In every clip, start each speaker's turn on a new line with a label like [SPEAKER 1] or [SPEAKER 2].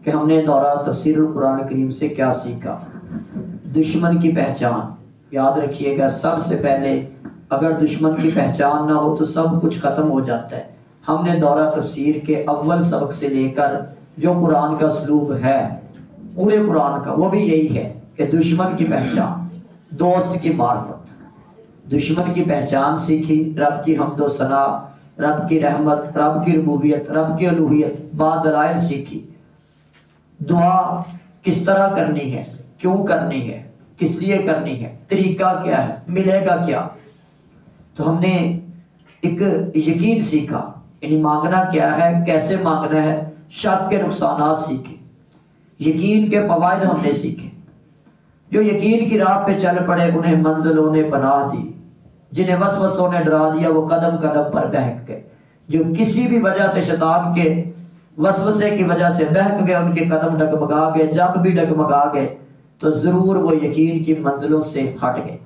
[SPEAKER 1] کہ ہم نے دورہ تفسیر القرآن کریم سے کیا سیکھا۔ دشمن کی پہچان، یاد رکھیے گا سب سے پہلے اگر دشمن کی پہچان نہ ہو تو سب کچھ ختم ہو جاتا ہے۔ ہم نے دورہ تفسیر کے اول سبق سے لے کر جو قرآن کا اسلوب ہے پورے قرآن کا، وہ بھی یہی ہے کہ دشمن کی پہچان، دوست کی معرفت، دشمن کی پہچان سیکھی، رب کی حمد و ثنا، رب کی رحمت، رب کی ربوبیت، رب کی الوہیت، بعد دلائل سیکھی، دعا کس طرح کرنی ہے، کیوں کرنی ہے، کس لیے کرنی ہے، طریقہ کیا ہے، ملے گا کیا۔ تو ہم نے ایک یقین سیکھا، یعنی مانگنا کیا ہے، کیسے مانگنا ہے، شک کے نقصانات سیکھے، یقین کے فوائد ہم نے سیکھے۔ جو یقین کی راہ پہ چل پڑے انہیں منزلوں نے پناہ دی، جنہیں وسوسوں نے ڈرا دیا وہ قدم قدم پر بہک گئے۔ جو کسی بھی وجہ سے شیطان کے وسوسے کی وجہ سے بہک گئے، ان کے قدم ڈگمگا گئے، جب بھی ڈگمگا گئے تو ضرور وہ یقین کی منزلوں سے ہٹ گئے۔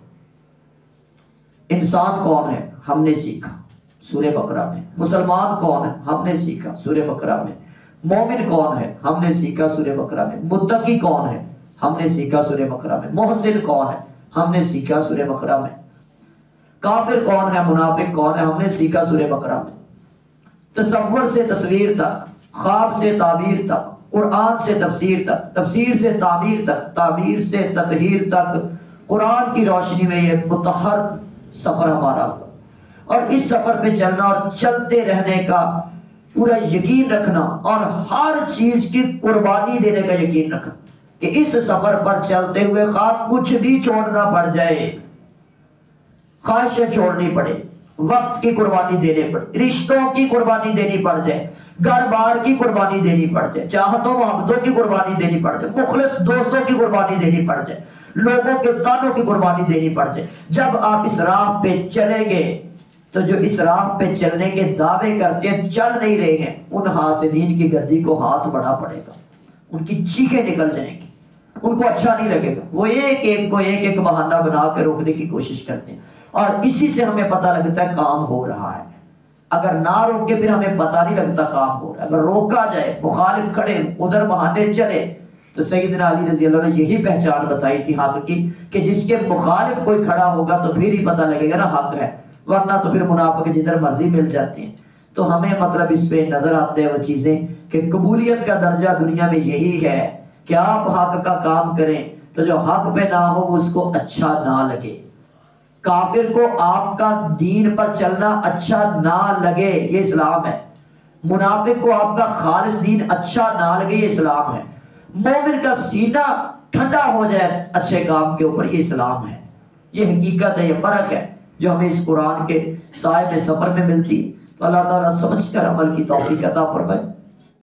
[SPEAKER 1] انسان کون ہے ہم نے سیکھا سورہ بقرہ میں، مسلمان کون ہے ہم نے سیکھا سورہ بقرہ میں، مومن کون ہے ہم نے سیکھا سورہ بقرہ میں، متقی کون ہے ہم نے سیکھا سورہ بقرہ میں، محسن کون ہے ہم نے سیکھا سورہ بقرہ میں، کافر کون ہے، منافق کون ہے ہم نے سیکھا سورہ بقرہ میں۔ تصور سے تصویر تک، خواب سے تعبیر تک، قرآن سے تفسیر تک، تفسیر سے تعبیر تک، تعبیر سے تطہیر تک، قرآن کی روشنی میں یہ متحر سفر ہمارا ہوا، اور اس سفر پہ چلنا اور چلتے رہنے کا پورا یقین رکھنا اور ہر چیز کی قربانی دینے کا یقین رکھنا کہ اس سفر پر چلتے ہوئے خواہ کچھ بھی چھوڑنا پڑ جائے، خواہشیں چھوڑنی پڑے، وقت کی قربانی دینے پڑے، رشتوں کی قربانی دینی پڑ جائے، گھر بار کی قربانی دینی پڑ جائے، چاہتوں محبتوں کی قربانی دینی پڑ جائے، مخلص دوستوں کی قربانی دینی پڑ جائے، لوگوں کے دانوں کی قربانی دینی پڑ جائے۔ جب آپ اس راہ پہ چلیں گے تو جو اس راہ پہ چلنے کے دعوے کرتے ہیں چل نہیں رہے ہیں، ان حاسدین کی گردی کو ہاتھ بڑھا پڑے گا، ان کی چیخیں نکل جائیں گی، ان کو اچھا نہیں لگے گا، وہ ایک ایک کو ایک ایک بہانہ بنا کے روکنے کی کوشش کرتے ہیں، اور اسی سے ہمیں پتہ لگتا ہے کام ہو رہا ہے۔ اگر نہ روکے پھر ہمیں پتہ نہیں لگتا کام ہو رہا ہے، اگر روکا جائے، مخالف کھڑے ادھر بہانے چلے، تو سیدنا علی رضی اللہ عنہ نے یہی پہچان بتائی تھی حق کی کہ جس کے مخالف کوئی کھڑا ہوگا تو پھر ہی پتہ لگے گا نا حق ہے، ورنہ تو پھر منافق جدھر مرضی مل جاتے ہیں۔ تو ہمیں مطلب اس پہ نظر آتے ہیں وہ چیزیں کہ قبولیت کا درجہ دنیا میں یہی ہے کہ آپ حق کا کام کریں تو جو حق پہ نہ ہو اس کو اچھا نہ لگے، کافر کو آپ کا دین پر چلنا اچھا نہ لگے، یہ اسلام ہے، منافق کو آپ کا خالص دین اچھا نہ لگے، یہ اسلام ہے، مومن کا سینہ ٹھنڈا ہو جائے اچھے کام کے اوپر، یہ اسلام ہے۔ یہ حقیقت ہے، یہ فرق ہے جو ہمیں اس قرآن کے سائے میں سفر میں ملتی ہے۔ تو اللہ تعالیٰ سمجھ کر عمل کی توفیق عطا فرمائے۔